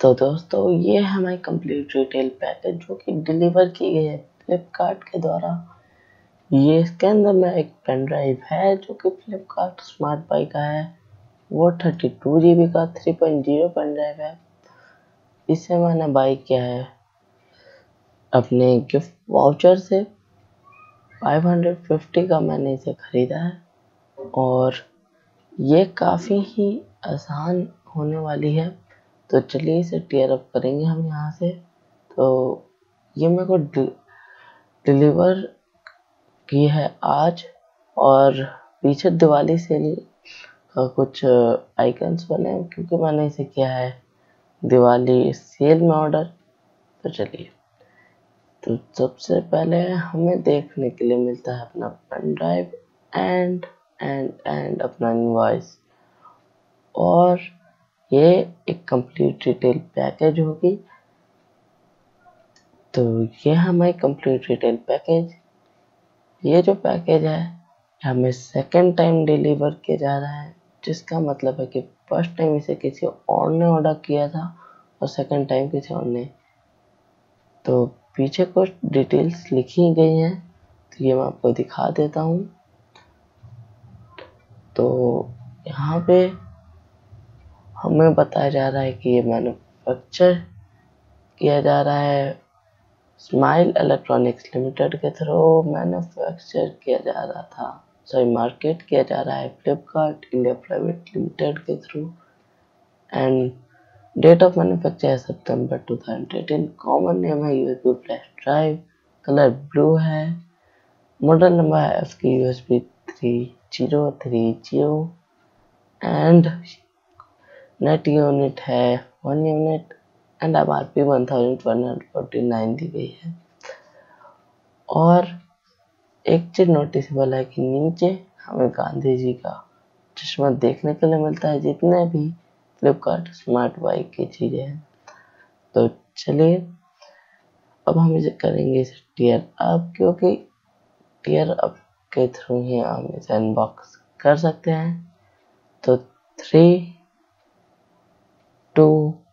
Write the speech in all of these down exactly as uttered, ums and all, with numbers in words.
तो दोस्तों ये है हमारी कंप्लीट रिटेल पैकेज जो कि डिलीवर की गई है फ्लिपकार्ट के द्वारा। ये इसके अंदर में एक पेन ड्राइव है जो कि फ्लिपकार्ट स्मार्ट बाई का है। वो थर्टी टू जी बी का three point zero pen drive है। इसे मैंने बाई किया है अपने गिफ्ट वाउचर से। फाइव हंड्रेड फिफ्टी का मैंने इसे खरीदा है और ये काफ़ी ही आसान होने वाली है। तो चलिए इसे टीयर अप करेंगे हम यहाँ से। तो ये मेरे को डिलीवर की है आज और पीछे दिवाली सेल का कुछ आइकन्स बने क्योंकि मैंने इसे किया है दिवाली सेल में ऑर्डर। तो चलिए, तो सबसे पहले हमें देखने के लिए मिलता है अपना pen drive and and and अपना इनवॉइस, और ये एक कंप्लीट रिटेल पैकेज होगी। तो ये हमारी कंप्लीट रिटेल पैकेज। ये जो पैकेज है हमें सेकंड टाइम डिलीवर किया जा रहा है, जिसका मतलब है कि फर्स्ट टाइम इसे किसी और ने ऑर्डर किया था और सेकंड टाइम किसी और ने। तो पीछे कुछ डिटेल्स लिखी गई हैं, तो ये मैं आपको दिखा देता हूँ। तो यहाँ पे हमें बताया जा रहा है कि ये मैन्युफैक्चर किया जा रहा है स्माइल इलेक्ट्रॉनिक्स लिमिटेड के थ्रू मैन्युफैक्चर किया जा रहा था सॉरी मार्केट किया जा रहा है फ्लिपकार्ट इंडिया प्राइवेट लिमिटेड के through. And date of manufacture है सितंबर two thousand eighteen. Common name है USB flash drive, colour blue है, मॉडल नंबर है F K USB three zero three zero and net unit है one unit and M R P one thousand one hundred forty nine दी गई है। और एक चीज नोटिसेबल है कि नीचे हमें गांधी जी का चश्मा देखने के लिए मिलता है, जितने भी फ्लिपकार्ट स्मार्ट बाई की चीजें हैं। तो चलिए अब हम इसे करेंगे इसे टीयर अप, क्योंकि टीयर अप के थ्रू ही हम इसे अनबॉक्स कर सकते हैं। तो थ्री टू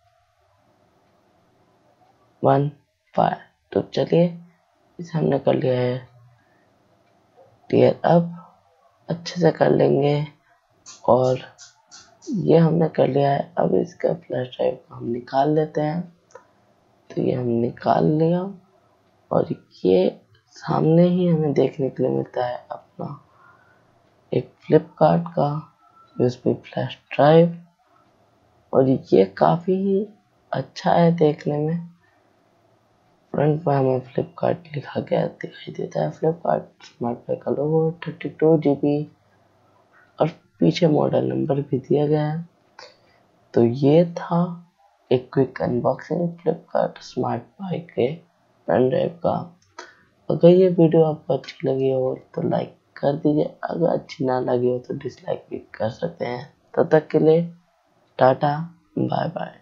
वन फाइव। तो चलिए इसे हमने कर लिया है टीयर अप, अच्छे से कर लेंगे। और ये हमने कर लिया है। अब इसका फ्लैश ड्राइव को हम निकाल लेते हैं। तो ये हम निकाल लिया और ये सामने ही हमें देखने के लिए मिलता है अपना एक फ्लिपकार्ट का यूएसबी फ्लैश ड्राइव, और ये काफ़ी ही अच्छा है देखने में। फ्रंट में हमें फ्लिपकार्ट लिखा गया दिखाई देता है, फ्लिपकार्ट स्मार्ट बाई का लोगो, थर्टी टू जी बी और पीछे मॉडल नंबर भी दिया गया है। तो ये था एक quick unboxing Flipkart smart buy के पेन ड्राइव का। अगर ये वीडियो आपको अच्छी लगी हो तो लाइक कर दीजिए, अगर अच्छी ना लगी हो तो डिसलाइक भी कर सकते हैं। तब तक के लिए टाटा बाय बाय।